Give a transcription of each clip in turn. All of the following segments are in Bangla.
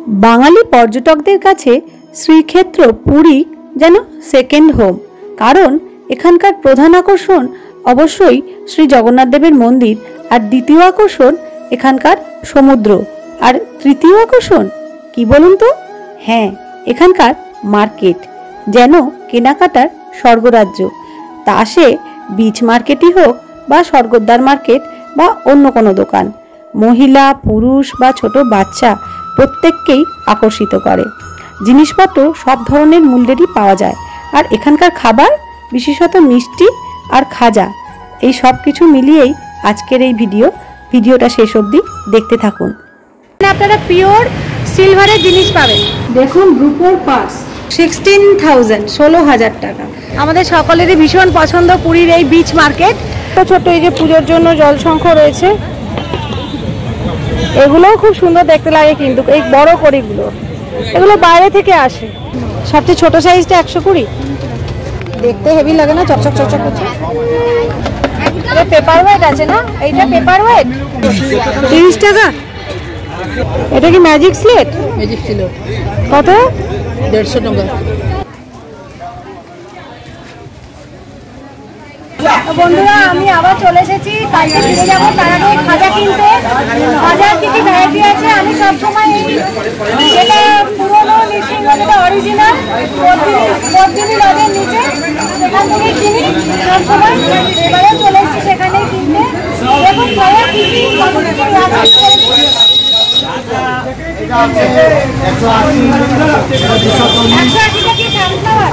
বাঙালি পর্যটকদের কাছে শ্রীক্ষেত্র পুরী যেন সেকেন্ড হোম। কারণ এখানকার প্রধান আকর্ষণ অবশ্যই শ্রী জগন্নাথ দেবের মন্দির, আর দ্বিতীয় আকর্ষণ এখানকার সমুদ্র, আর তৃতীয় আকর্ষণ কি বলুন তো? হ্যাঁ, এখানকার মার্কেট যেন কেনাকাটার স্বর্গরাজ্য। তা সে বিচ মার্কেটই হোক বা স্বর্গদ্বার মার্কেট বা অন্য কোনো দোকান, মহিলা পুরুষ বা ছোট বাচ্চা প্রত্যেককেই আকর্ষিত করে। জিনিসপত্র সব ধরনের মূল্যেরই পাওয়া যায়। আর এখানকার খাবার, বিশেষত মিষ্টি আর খাজা, এই সব কিছু মিলিয়েই আজকের এই ভিডিওটা শেষ অবধি দেখতে থাকুন। আপনারা পিওর সিলভারের জিনিস পাবেন। দেখুন রূপোর পার্স 16,000, 16,000 টাকা। আমাদের সকলেরই ভীষণ পছন্দ পুরীর এই বিচ মার্কেট। ছোট এই যে পুজোর জন্য জলশঙ্খ রয়েছে, এগুলোও খুব সুন্দর দেখতে লাগে, কিন্তু এই বড় কড়িগুলো এগুলো বাইরে থেকে আসে। সবচেয়ে ছোট সাইজটা 120, দেখতে হেভি লাগে না, চকচক চকচক করছে। এটা পেপার ওয়েট আছে না? এইটা পেপার ওয়েট 30 টাকা। এটা কি ম্যাজিক স্লেট? ম্যাজিক স্লেট কত? 150 টাকা। বন্ধুরা, আমি আবার চলে এসেছি, কালকে ফিরে যাবো। তার আগে খাজা কিনতে। খাজার কি কি ভ্যারাইটি আছে আমি সবসময় যেটা পুরোনো নিশ্চিন্ত, যেটা অরিজিনাল পদ্মিনী লজের নিচে, সেখান থেকেই কিনি সবসময়। এবারে চলে এসেছি সেখানেই কিনতে। দেখুন খাজা কি কি কত থেকে আছে। 180 কি সানফ্লাওয়ার?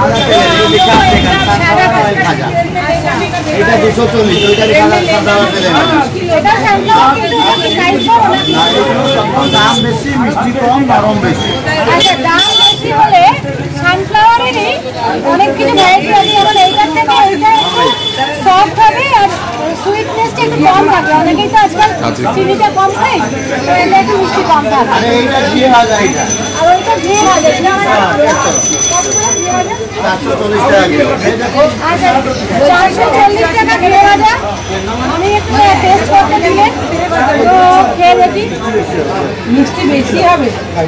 এটা 240, ওইটা সানফ্লাওয়ার দিলেন। এটা সানফ্লাওয়ার, কিন্তু এটা কি সাইজ বড় নাকি? দাম বেশি, মিষ্টি কম, নরম বেশি। আচ্ছা, দাম বেশি হলে সানফ্লাওয়ারেরই অনেক কিছু ভ্যারাইটি আছে। যেমন এইটার থেকে এইটা একটু সফট হবে আর সুইটনেসটা একটু কম থাকে। অনেকেই তো আজকাল চিনিটা কম খায়, তো এটা একটু মিষ্টি কম থাকে। আরে এইটা 2000, এটা আর ওইটা 2000, এটা 440 টাকা কিলো। এই দেখো, আচ্ছা 440 টাকা 2000। আমি একটু টেস্ট করতে দিলে তো খেয়ে দেখি। মিষ্টি বেশি হবে,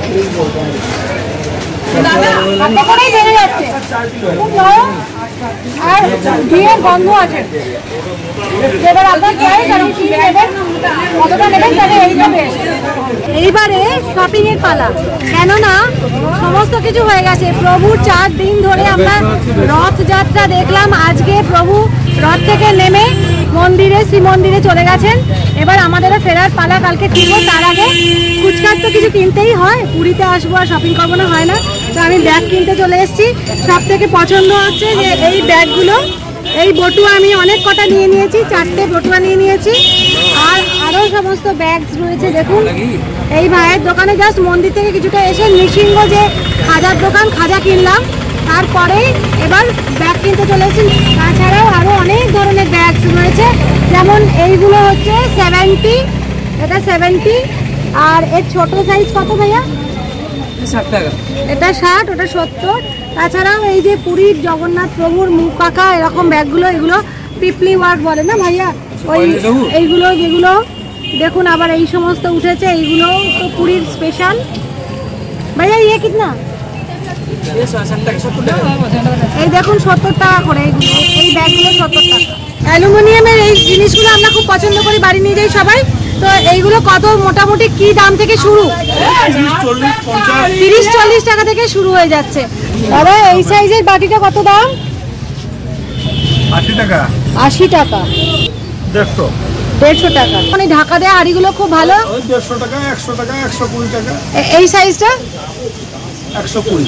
হাতে করেই বেড়ে যাচ্ছে, খুব নরম আর ঘিয়ের গন্ধ আছে। এবার আপনার চয়েস, আর কি নেবেন, কতটা নেবেন, তাহলে এইটা বেশ। এইবারে শপিং এর পালা, কেননা সমস্ত কিছু হয়ে গেছে। প্রভুর 4 দিন ধরে আমরা রথযাত্রা দেখলাম। আজকে প্রভু রথ থেকে নেমে শ্রীমন্দিরে চলে গেছেন। এবার আমাদেরও ফেরার পালা, কালকে ফিরবো। তার আগে ফুচকার তো কিছু কিনতেই হয়, পুরীতে আসবো আর শপিং করবো না, হয় না। তো আমি ব্যাগ কিনতে চলে এসেছি। সব থেকে পছন্দ হচ্ছে যে এই ব্যাগগুলো, এই বটুয়া আমি অনেক কটা নিয়ে নিয়েছি, 4টে বটুয়া নিয়ে নিয়েছি। আর আরও সমস্ত ব্যাগস রয়েছে। দেখুন এই ভাইয়ের দোকানে জাস্ট মন্দির থেকে কিছুটা এসে নৃসিংহ যে খাজার দোকান, খাজা কিনলাম। তারপরে এবার ব্যাগ কিনতে চলে এসেছি। তাছাড়াও আরও অনেক ধরনের ব্যাগস রয়েছে, যেমন এইগুলো হচ্ছে 70, এটা 70। আর এর ছোট সাইজ কত ভাইয়া? 60 টাকা। এটা 60, ওটা 70। তাছাড়াও এই যে পুরীর জগন্নাথ প্রভুর মুখ আঁকা এরকম ব্যাগগুলো, এগুলো পিপলি ওয়ার্ক বলে না ভাইয়া, ওই এইগুলো যেগুলো দেখুন। আবার এই সমস্ত উঠেছে, এইগুলো তো পুরীর স্পেশাল। ভাইয়া ইয়ে কিতনা? এই দেখুন 70 টাকা করে এইগুলো, এই ব্যাগগুলো 70 টাকা। অ্যালুমিনিয়ামের এই জিনিসগুলো আমরা খুব পছন্দ করি, বাড়ি নিয়ে যাই সবাই। তো এইগুলো কত মোটামুটি কি দাম থেকে শুরু? 30-40 টাকা থেকে শুরু হয়ে যাচ্ছে। দাদা এই সাইজের বাটিটা কত দাম? 80 টাকা। 80 টাকা। 150 টাকা। মানে ঢাকা দেওয়া হাঁড়িগুলো খুব ভালো। 150 টাকা, 100 টাকা, 120 টাকা। এই সাইজটা 120।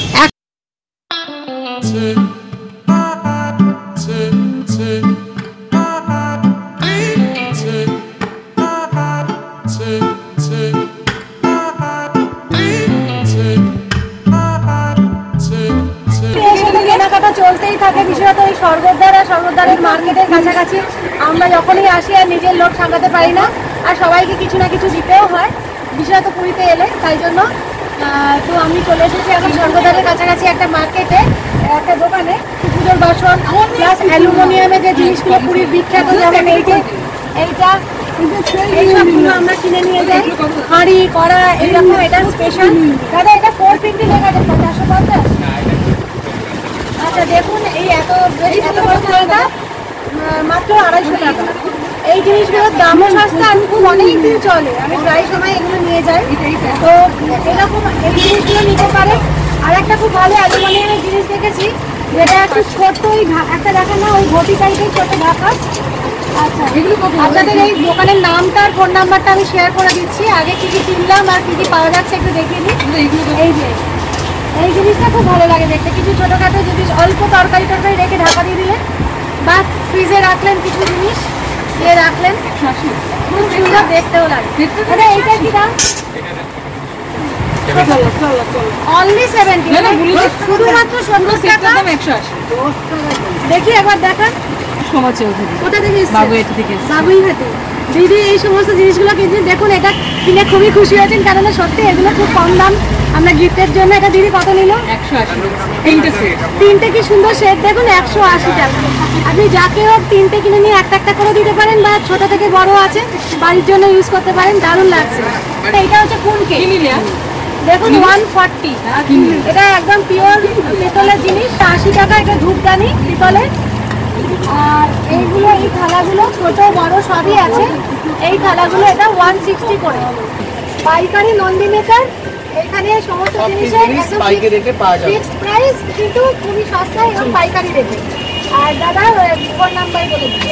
কেনাকাটা চলতেই থাকে, বিশেষত এই স্বর্গদ্বারের মার্কেটের কাছাকাছি আমরা যখনই আসি আর নিজের লোক সামলাতে পারি না, আর সবাইকে কিছু না কিছু দিতেও হয়, বিশেষত পুরীতে এলে। তাই জন্য তো আমি চলে এসেছি এখন স্বর্গদ্বারের কাছাকাছি একটা মার্কেটে, একটা দোকানে পুজোর বাসন প্লাস অ্যালুমিনিয়ামের যে জিনিসগুলো পুরীর বিখ্যাত, যেমন এইটা এইসবগুলো আমরা কিনে নিয়ে যাই। হাঁড়ি কড়া এইরকম, এটা স্পেশাল। দাদা এটা 150 টাকা। এই জিনিসগুলোর দামও সস্তা আর খুব অনেক দিন চলে, আমি প্রায় সময় এগুলো নিয়ে যাই। তো এরকম এই জিনিসগুলো নিতে পারে। আর একটা খুব ভালো অ্যালুমিনিয়ামের জিনিস দেখেছি, যেটা একটু ছোট্ট ওই একটা দেখেন না, ওই ঘটি টাইপের ছোট ঢাকা। আচ্ছা, আপনাদের এই দোকানের নামটা আর ফোন নাম্বারটা আমি শেয়ার করে দিচ্ছি। আগে কি কি কিনলাম আর কি কি পাওয়া যাচ্ছে একটু দেখিয়ে দিই। এই যে এই জিনিসটা খুব ভালো লাগে দেখতে, কিছু ছোটোখাটো যদি অল্প তরকারি রেখে ঢাকা দিয়ে দিলেন বা ফ্রিজে রাখলেন, কিছু জিনিস দিয়ে রাখলেন, খুব সুন্দর দেখতেও লাগে। আরে এইটা কি দাম? অনলি 70, শুধুমাত্র 70 টাকা। 180। দেখি একবার দেখান। সোমা চৌধুরী, কোথা থেকে এসেছে? বাগুইহাটি থেকে। বাগুইহাটি। দিদি এই সমস্ত জিনিসগুলো কিনছেন, দেখুন এটা কিনে খুবই খুশি হয়েছেন, কেননা সত্যি এগুলো খুব কম দাম। আমরা গিফটের জন্য এটা দিদি কত নিল? 180। তিনটে কি সুন্দর সেট দেখুন, 180 টাকা। আপনি যাকে হোক তিনটে কিনে নিয়ে একটা একটা করে দিতে পারেন, বা ছোট থেকে বড় আছে বাড়ির জন্য ইউজ করতে পারেন। দারুণ লাগছে। এটা হচ্ছে কোন কেক? দেখুন 140। এটা একদম পিওর পিতলের জিনিস, 80 টাকা। এটা ধূপদানি পিতলের। আর এইগুলো, এই থালাগুলো ছোট বড় সবই আছে। এই থালাগুলো এটা 160 করে। পাইকারি নন্দিনীকার এখানে সমস্ত জিনিসের একদম ফিক্সড প্রাইস, কিন্তু খুবই সস্তায় এবং পাইকারি রেটে। আর দাদা ফোন নাম্বার বলে দিন।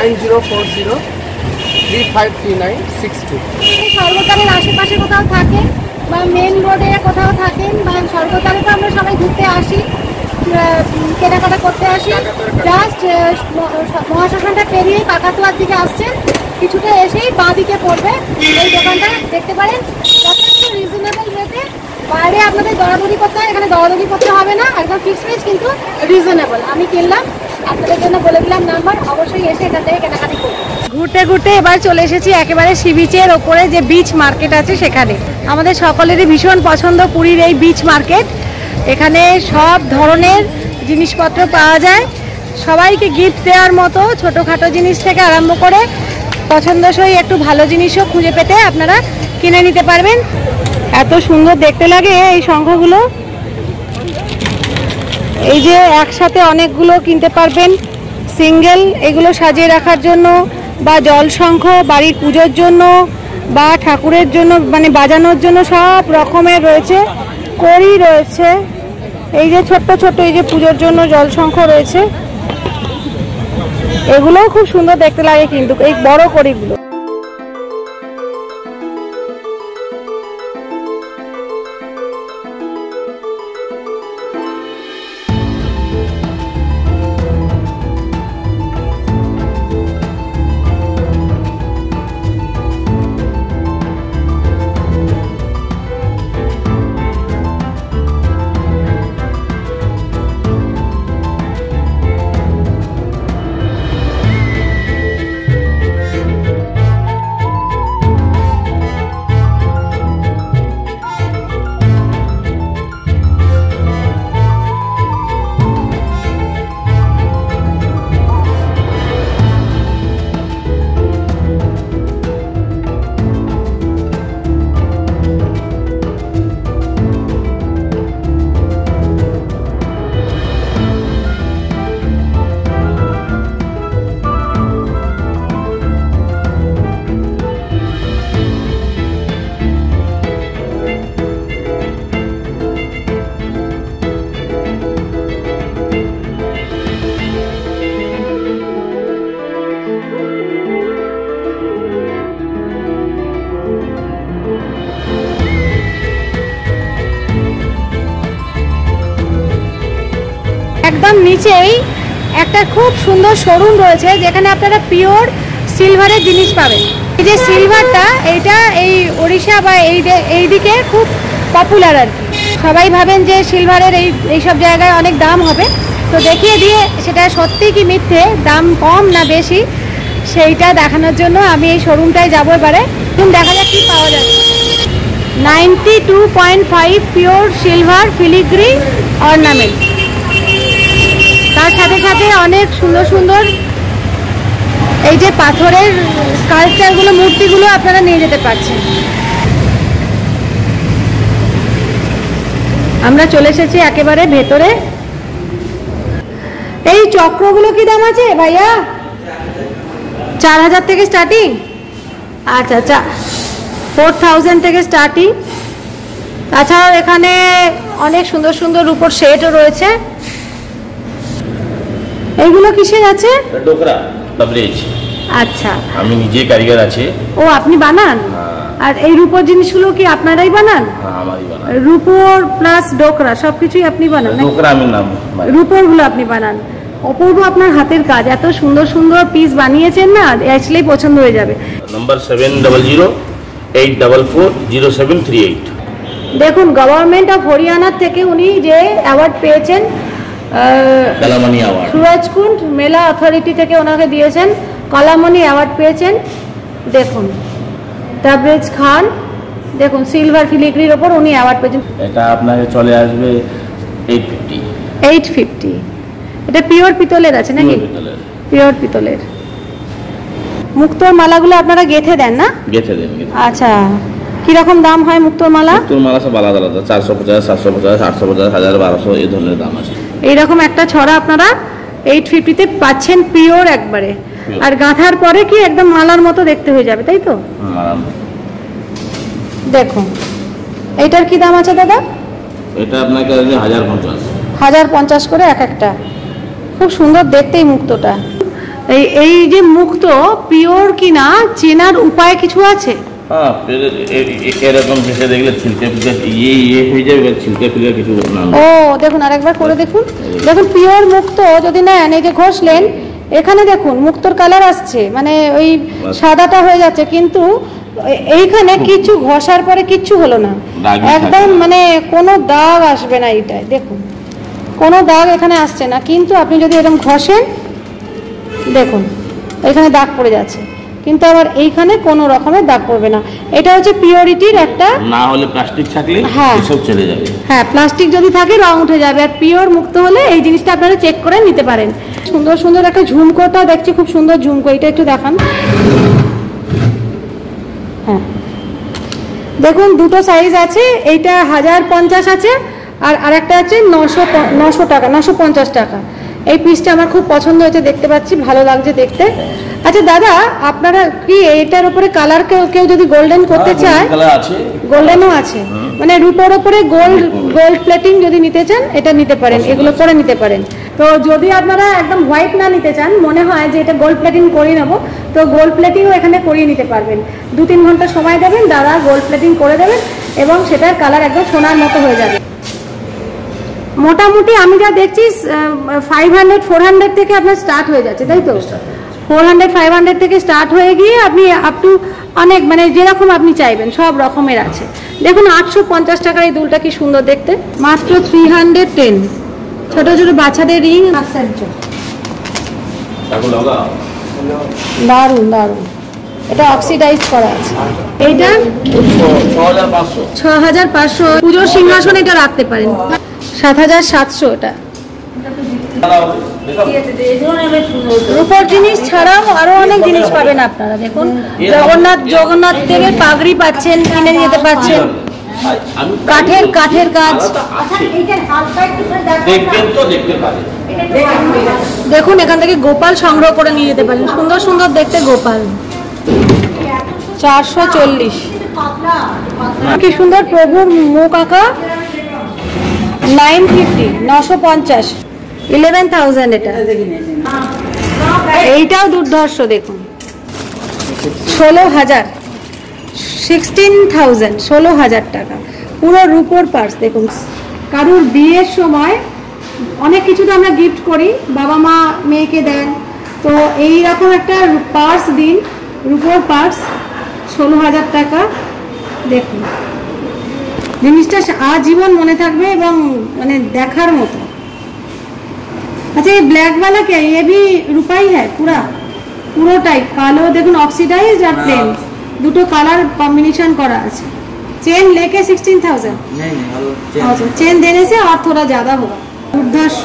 9040353962। সর্বকারের আশেপাশে কোথাও থাকেন বা মেন রোডে কোথাও থাকেন, বা সর্বকারে তো আমরা সবাই ঘুরতে আসি, কেনাকাটা করতে আসি, জাস্ট মহাশ্মশানটা পেরিয়ে কাকাতুয়ার দিকে আসছেন, কিছুটা এসেই বাঁ দিকে পড়বে এই দোকানটা দেখতে পারেন। যথেষ্ট রিজনেবল রেটে, বাইরে আপনাদের দরাদরি করতে হয়, এখানে দরাদরি করতে হবে না, একদম ফিক্সড প্রাইস কিন্তু রিজনেবল। আমি কিনলাম, আপনাদের জন্য বলে দিলাম নাম্বার, অবশ্যই এসে এখান থেকে কেনাকাটি করুন। ঘুরতে ঘুরতে এবার চলে এসেছি একেবারে সি বিচের ওপরে যে বিচ মার্কেট আছে সেখানে। আমাদের সকলেরই ভীষণ পছন্দ পুরীর এই বিচ মার্কেট। এখানে সব ধরনের জিনিসপত্র পাওয়া যায়, সবাইকে গিফট দেওয়ার মতো ছোটোখাটো জিনিস থেকে আরম্ভ করে পছন্দসই একটু ভালো জিনিসও খুঁজে পেতে আপনারা কিনে নিতে পারবেন। এত সুন্দর দেখতে লাগে এই শঙ্খগুলো, এই যে একসাথে অনেকগুলো কিনতে পারবেন। সিঙ্গেল এগুলো সাজিয়ে রাখার জন্য, বা জল শঙ্খ বাড়ির পুজোর জন্য, বা ঠাকুরের জন্য মানে বাজানোর জন্য সব রকমের রয়েছে। কড়ি রয়েছে, এই যে ছোট্ট ছোট্ট এই যে পুজোর জন্য জল শঙ্খ রয়েছে, এগুলোও খুব সুন্দর দেখতে লাগে কিন্তু এই বড় কড়িগুলো। একদম নিচেই একটা খুব সুন্দর শোরুম রয়েছে, যেখানে আপনারা পিওর সিলভারের জিনিস পাবেন। এই যে সিলভারটা, এইটা এই ওড়িশা বা এই দিকে খুব পপুলার আর কি। সবাই ভাবেন যে সিলভারের এইসব জায়গায় অনেক দাম হবে, তো দেখিয়ে দিয়ে সেটা সত্যি কি মিথ্যে, দাম কম না বেশি, সেইটা দেখানোর জন্য আমি এই শোরুমটায় যাবো এবারে। এখন দেখা যাক কি পাওয়া যাচ্ছে। 92.5 পিওর সিলভার ফিলিগ্রি অর্নামেন্ট, তার সাথে সাথে অনেক সুন্দর সুন্দর এই যে পাথরের স্কাল্পচারগুলো, মূর্তিগুলো আপনারা নিয়ে যেতে পারছেন। আমরা চলে এসেছি একেবারে ভেতরে। এই চক্রগুলো কি দাম আছে ভাইয়া? 4000 থেকে স্টার্টিং। আচ্ছা আচ্ছা, 4000 থেকে স্টার্টিং। তাছাড়াও এখানে অনেক সুন্দর সুন্দর রূপোর সেটও রয়েছে। এইগুলো কিসের আছে? ডোকরা ব্লেজ। আচ্ছা, আমি নিজে কারিগর আছে। ও আপনি বানান? আর এই রূপোর জিনিসগুলো কি আপনারাই বানান? হ্যাঁ, আমারই বানান। রূপোর প্লাস ডোকরা সবকিছুই আপনি বানান? ডোকরা আমি নাম রূপোর গুলো আপনি বানান। অপূর্ব আপনার হাতের কাজ, এত সুন্দর সুন্দর পিস বানিয়েছেন না, আসলেই পছন্দ হয়ে যাবে। নাম্বার 7008440738। দেখুন, গভর্নমেন্ট অফ হরিয়ানা থেকে উনি যে অ্যাওয়ার্ড পেয়েছেন, কালামণি অ্যাওয়ার্ড, সুরাজকুন্ড মেলা অথরিটি থেকে ওনাকে দিয়েছেন, কালামণি অ্যাওয়ার্ড পেয়েছেন। দেখুন তাবরেজ খান, দেখুন সিলভার ফিলিগ্রির ওপর উনি অ্যাওয়ার্ড পেয়েছেন। এটা আপনাকে চলে আসবে 850। 850। এটা পিওর পিতলের আছে নাকি? পিওর পিতলের। মুক্তোর মালাগুলো আপনারা গেঁথে দেন না? গেঁথে দেন। আচ্ছা, কিরকম দাম হয় মুক্তোর মালা? মুক্তোর মালা সব আলাদা আলাদা, 450, 750, 850, 1000, 1200 এই ধরনের দাম আছে। এইরকম একটা ছড়া আপনারা 850-তে পাচ্ছেন, পিওর একবারে। আর গাঁথার পরে কি একদম মালার মতো দেখতে হয়ে যাবে, তাই তো? দেখুন এইটার কি দাম আছে দাদা? এটা আপনাকে 1050। 1050 করে এক একটা। খুব সুন্দর দেখতে এই মুক্তোটা। এই যে মুক্তো পিওর কিনা চেনার উপায় কিছু আছে? হ্যাঁ, এরকম ভেসে দেখলে ছিলকে ফিলকে ইয়ে হয়ে যাবে, ছিলকে ফিলকে কিছু না। ও দেখুন, আরেকবার করে দেখুন। দেখুন পিওর মুক্তো যদি নেন, এই যে ঘষলেন, এখানে দেখুন মুক্তোর কালার আসছে, মানে ওই সাদাটা হয়ে যাচ্ছে, কিন্তু এইখানে কিছু ঘষার পরে কিচ্ছু হলো না, একদম মানে কোনো দাগ আসবে না। এইটাই দেখুন, কোনো দাগ এখানে আসছে না, কিন্তু আপনি যদি এরকম ঘষেন, দেখুন এখানে দাগ পড়ে যাচ্ছে, কিন্তু আবার এইখানে কোনো রকমের দাগ পড়বে না। এটা হচ্ছে পিওরিটির একটা। না হলে প্লাস্টিক থাকলে সব চলে যাবে। হ্যাঁ, প্লাস্টিক যদি থাকে রং উঠে যাবে। আর পিওর মুক্ত হলে এই জিনিসটা আপনারা চেক করে নিতে পারেন। সুন্দর সুন্দর একটা ঝুমকোটা দেখছি, খুব সুন্দর ঝুমকো, এটা একটু দেখান। হ্যাঁ দেখুন, দুটো সাইজ আছে, এইটা 1050 আছে, আর আরেকটা আছে 900 টাকা, 950 টাকা। এই পিসটা আমার খুব পছন্দ হয়েছে, দেখতে পাচ্ছি ভালো লাগছে দেখতে। আচ্ছা দাদা, আপনারা কি এটার উপরে কালার কেউ যদি গোল্ডেন করতে চায়? গোল্ডেনও আছে, মানে রূপোর উপরে গোল্ড প্লেটিং যদি নিতে চান এটা নিতে পারেন, এগুলো করে নিতে পারেন। তো যদি আপনারা একদম হোয়াইট না নিতে চান, মনে হয় যে এটা গোল্ড প্লেটিং করিয়ে নেবো, তো গোল্ড প্লেটিংও এখানে করিয়ে নিতে পারবেন। 2-3 ঘন্টা সময় দেবেন, দাদা গোল্ড প্লেটিং করে দেবেন এবং সেটার কালার একদম সোনার মতো হয়ে যাবে। মোটামুটি আমি যা দেখছি 500-400 থেকে আপনার স্টার্ট হয়ে যাচ্ছে, তাই তো? 400-500 থেকে স্টার্ট হয়ে গিয়ে আপনি আপ টু অনেক, মানে যেরকম আপনি চাইবেন সব রকমের আছে। দেখুন 850 টাকার এই দুলটা কি সুন্দর দেখতে, মাত্র 310। ছোট ছোট বাচ্চাদের রিং, আশ্চর্য, দারুন দারুন। এটা অক্সিডাইজ করা আছে। এইটা 6500। পুজোর সিংহাসন এটা রাখতে পারেন। 7700 এটা। রূপোর জিনিস ছাড়াও আরো অনেক জিনিস পাবেন আপনারা। দেখুন জগন্নাথ দেবের পাগড়ি পাচ্ছেন, কিনে নিতে পাচ্ছেন, কাঠের কাজ। দেখুন এখান থেকে গোপাল সংগ্রহ করে নিয়ে যেতে পারেন, সুন্দর সুন্দর দেখতে গোপাল। 440। কি সুন্দর প্রভুর মুখ আঁকা। 950, 950, 11,000 এটা। এইটাও দুর্ধর্ষ, দেখুন 16,000, 16,000, 16,000 টাকা পুরো রূপোর পার্স। দেখুন কারুর বিয়ের সময় অনেক কিছু তো আমরা গিফট করি, বাবা মা মেয়েকে দেন, তো এইরকম একটা পার্স দিন, রূপোর পার্স 16,000 টাকা। দেখুন জিনিসটা আজীবন মনে থাকবে এবং মানে দেখার মতো। अच्छा ये ब्लैक वाला क्या है? ये भी रुपा ही है পুরোটাই কালো। দেখুন অক্সিডাইজড আর প্লেন দুটো কালার কম্বিনেशन করা আছে। चेन लेके 16,000। नहीं अच्छा चेन देने से और थोड़ा ज़्यादा होगा। দুর্ধর্ষ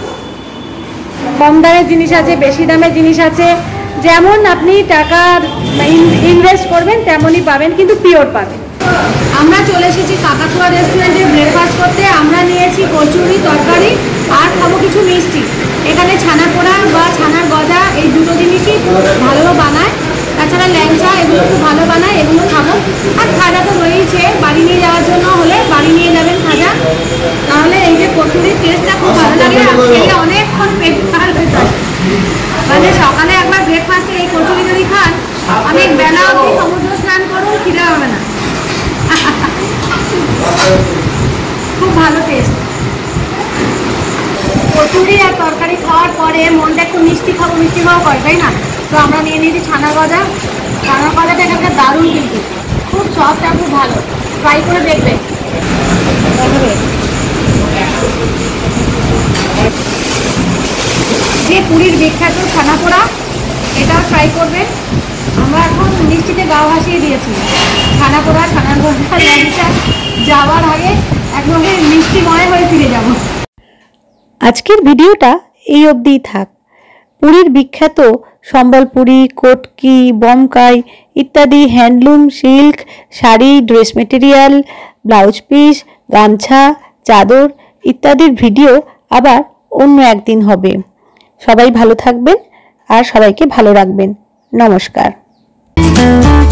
কম দামের জিনিস আছে, বেশি দামের জিনিস আছে, যেমন আপনি টাকা ইনভেস্ট করবেন তেমনই পাবেন, কিন্তু পিওর পাবেন। আমরা চলে এসেছি কাকাতুয়া রেস্টুরেন্টে ব্রেকফাস্ট করতে আমরা নিয়েছি কচুরি তরকারি আর খাবো কিছু মিষ্টি। এখানে ছানা পোড়া বা ছানার গজা এই দুটো জিনিসই ভালো বানায়, তাছাড়া ল্যাংচা এগুলো খুব ভালো বানায়, এগুলো খাবো। আর খাজা তো রয়েছে, বাড়ি নিয়ে যাওয়ার জন্য হলে বাড়ি নিয়ে যাবেন খাজা। তাহলে এই যে কচুরির টেস্টটা খুব ভালো লাগে, খেলে অনেকক্ষণ পেট ভার হয়ে যায়। মানে সকালে একবার ব্রেকফাস্টে এই কচুরি যদি খান, অনেক বেলা অবধি সমুদ্র স্নান করুন, খিদে হবে না। খুব ভালো টেস্ট। কচুরি আর তরকারি খাওয়ার পরে মনটা একটু মিষ্টি খাবো করে, তাই না? তো আমরা নিয়ে নিয়েছি ছানার গজা। ছানার গজাটা এখানকার দারুণ, কিন্তু খুব সফট আর খুব ভালো। ট্রাই করে দেখবে। যে পুরীর বিখ্যাত ছানা পোড়া, এটাও ট্রাই করবে। আমরা এখন মিষ্টিতে গা ভাসিয়ে দিয়েছি। ছানা পোড়া, ছানার গজা, ল্যাংচা যাওয়ার আগে একদম মিষ্টিময় হয়ে ফিরে যাব। আজকের ভিডিওটা এই অবধিই থাক। পুরীর বিখ্যাত সম্বলপুরি, কটকি, বমকাই ইত্যাদি handloom, silk, sari, dress material, blouse piece, গামছা, চাদর ইত্যাদির ভিডিও আবার অন্য একদিন হবে। সবাই ভালো থাকবেন আর সবাইকে ভালো রাখবেন। নমস্কার।